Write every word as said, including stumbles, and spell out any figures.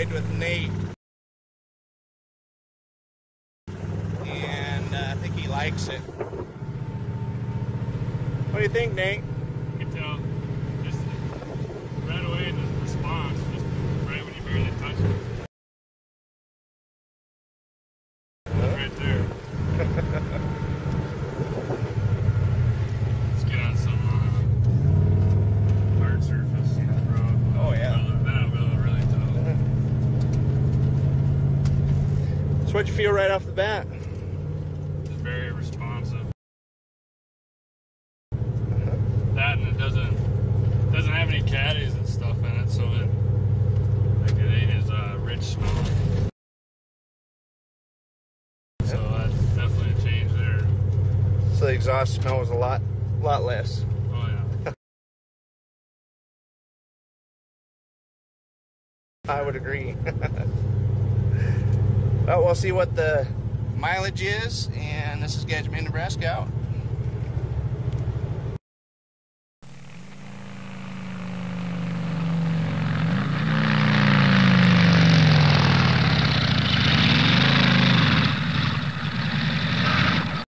ride with Nate. And uh, I think he likes it. What do you think, Nate? You can tell just right away in the response, just right when you barely touch it. Huh? Right there. Let's get on some uh, hard surface. Road. Oh, yeah. Then I'll be able to really tell. So what'd you feel right off the bat? It's very responsive. That and it doesn't doesn't have any caddies and stuff in it, so it like it ain't as uh, rich smell. So that's definitely a change there. So the exhaust smell was a lot, lot less. Oh yeah. I would agree. Well, we'll see what the mileage is, and this is Gadgetman Nebraska out.